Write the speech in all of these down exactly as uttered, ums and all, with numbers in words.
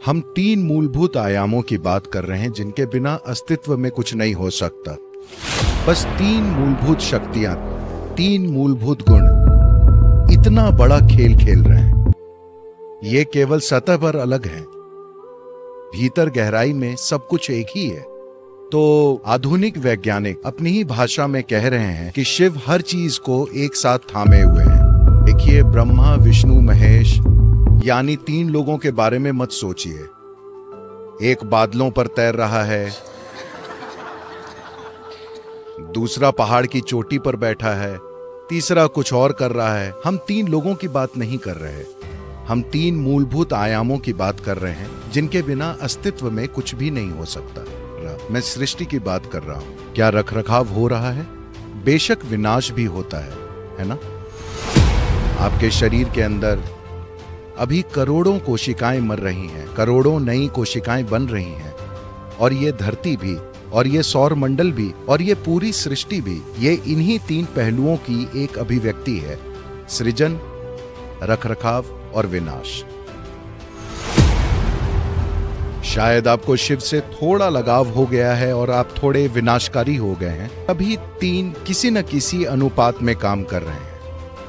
हम तीन मूलभूत आयामों की बात कर रहे हैं जिनके बिना अस्तित्व में कुछ नहीं हो सकता। बस तीन मूलभूत शक्तियां, तीन मूलभूत गुण इतना बड़ा खेल खेल रहे हैं। ये केवल सतह पर अलग है, भीतर गहराई में सब कुछ एक ही है। तो आधुनिक वैज्ञानिक अपनी ही भाषा में कह रहे हैं कि शिव हर चीज को एक साथ थामे हुए हैं। देखिए, ब्रह्मा, विष्णु, महेश यानी तीन लोगों के बारे में मत सोचिए। एक बादलों पर तैर रहा है, दूसरा पहाड़ की चोटी पर बैठा है, तीसरा कुछ और कर रहा है। हम तीन लोगों की बात नहीं कर रहे, हम तीन मूलभूत आयामों की बात कर रहे हैं जिनके बिना अस्तित्व में कुछ भी नहीं हो सकता। मैं सृष्टि की बात कर रहा हूं। क्या रखरखाव हो रहा है? बेशक विनाश भी होता है, है ना? आपके शरीर के अंदर अभी करोड़ों कोशिकाएं मर रही हैं, करोड़ों नई कोशिकाएं बन रही हैं, और ये धरती भी, और ये सौर मंडल भी, और ये पूरी सृष्टि भी, ये इन्हीं तीन पहलुओं की एक अभिव्यक्ति है: सृजन, रखरखाव और विनाश। शायद आपको शिव से थोड़ा लगाव हो गया है और आप थोड़े विनाशकारी हो गए हैं। अभी तीन किसी न किसी अनुपात में काम कर रहे हैं,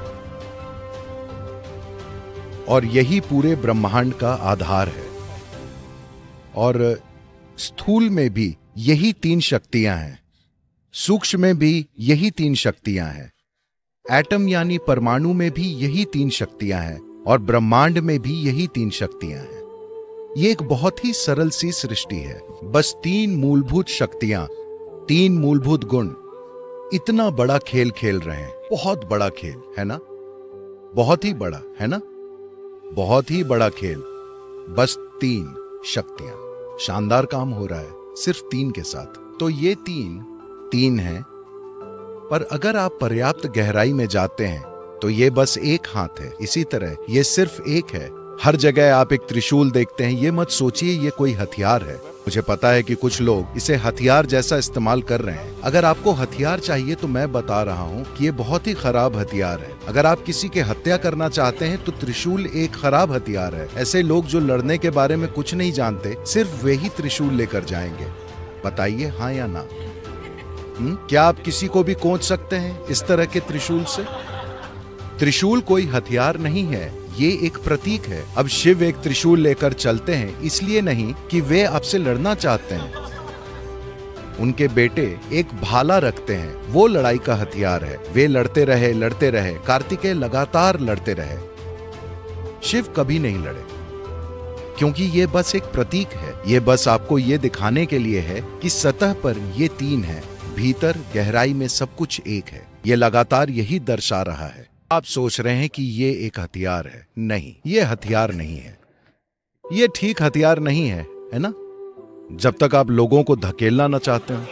और यही पूरे ब्रह्मांड का आधार है। और स्थूल में भी यही तीन शक्तियां हैं, सूक्ष्म में भी यही तीन शक्तियां हैं, एटम यानी परमाणु में भी यही तीन शक्तियां हैं, और ब्रह्मांड में भी यही तीन शक्तियां हैं। ये एक बहुत ही सरल सी सृष्टि है। बस तीन मूलभूत शक्तियां, तीन मूलभूत गुण इतना बड़ा खेल खेल रहे हैं। बहुत बड़ा खेल है ना? बहुत ही बड़ा है ना? बहुत ही बड़ा खेल। बस तीन शक्तियां, शानदार काम हो रहा है सिर्फ तीन के साथ। तो ये तीन तीन हैं, पर अगर आप पर्याप्त गहराई में जाते हैं तो ये बस एक हाथ है। इसी तरह ये सिर्फ एक है। हर जगह आप एक त्रिशूल देखते हैं, ये मत सोचिए ये कोई हथियार है। मुझे पता है कि कुछ लोग इसे हथियार जैसा इस्तेमाल कर रहे हैं। अगर आपको हथियार चाहिए तो मैं बता रहा हूँ कि ये बहुत ही खराब हथियार है। अगर आप किसी की हत्या करना चाहते हैं तो त्रिशूल एक खराब हथियार है। ऐसे लोग जो लड़ने के बारे में कुछ नहीं जानते, सिर्फ वे ही त्रिशूल लेकर जाएंगे। बताइए हाँ या ना? हुँ? क्या आप किसी को भी कोंच सकते हैं इस तरह के त्रिशूल से? त्रिशूल कोई हथियार नहीं है, ये एक प्रतीक है। अब शिव एक त्रिशूल लेकर चलते हैं इसलिए नहीं कि वे आपसे लड़ना चाहते हैं। उनके बेटे एक भाला रखते हैं, वो लड़ाई का हथियार है। वे लड़ते रहे लड़ते रहे कार्तिकेय लगातार लड़ते रहे। शिव कभी नहीं लड़े, क्योंकि ये बस एक प्रतीक है। ये बस आपको ये दिखाने के लिए है कि सतह पर ये तीन है, भीतर गहराई में सब कुछ एक है। ये लगातार यही दर्शा रहा है। आप सोच रहे हैं कि ये एक हथियार है। नहीं, ये हथियार नहीं है। ये ठीक हथियार नहीं है, है ना? जब तक आप लोगों को धकेलना ना चाहते हो।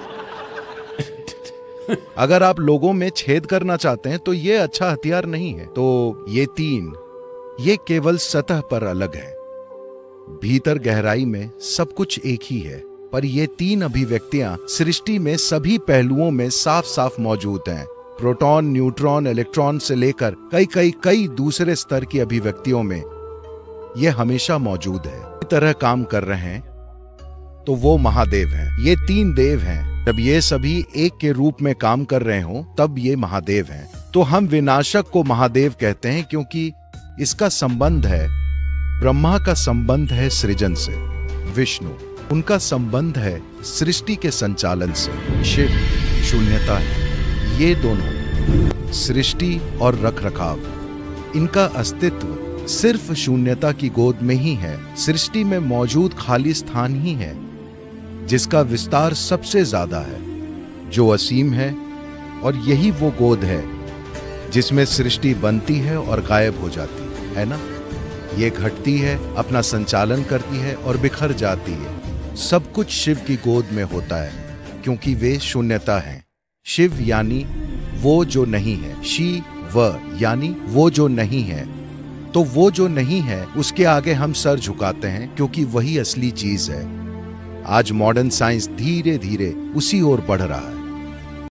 अगर आप लोगों में छेद करना चाहते हैं तो ये अच्छा हथियार नहीं है। तो ये तीन, ये केवल सतह पर अलग है, भीतर गहराई में सब कुछ एक ही है। पर ये तीन अभिव्यक्तियां सृष्टि में सभी पहलुओं में साफ साफ मौजूद हैं। प्रोटॉन, न्यूट्रॉन, इलेक्ट्रॉन से लेकर कई कई कई दूसरे स्तर की अभिव्यक्तियों में ये हमेशा मौजूद है। इस तरह काम कर रहे हैं तो वो महादेव हैं। ये तीन देव हैं। जब ये सभी एक के रूप में काम कर रहे हों तब ये महादेव हैं। तो हम विनाशक को महादेव कहते हैं क्योंकि इसका संबंध है, ब्रह्मा का संबंध है सृजन से, विष्णु उनका संबंध है सृष्टि के संचालन से, शिव शून्यता है। ये दोनों, सृष्टि और रखरखाव, इनका अस्तित्व सिर्फ शून्यता की गोद में ही है। सृष्टि में मौजूद खाली स्थान ही है जिसका विस्तार सबसे ज्यादा है, जो असीम है, और यही वो गोद है जिसमें सृष्टि बनती है और गायब हो जाती है, है ना? ये घटती है, अपना संचालन करती है और बिखर जाती है। सब कुछ शिव की गोद में होता है क्योंकि वे शून्यता हैं। शिव यानी वो जो नहीं है, शी व यानी वो जो नहीं है। तो वो जो नहीं है उसके आगे हम सर झुकाते हैं क्योंकि वही असली चीज है। आज मॉडर्न साइंस धीरे धीरे उसी ओर बढ़ रहा है।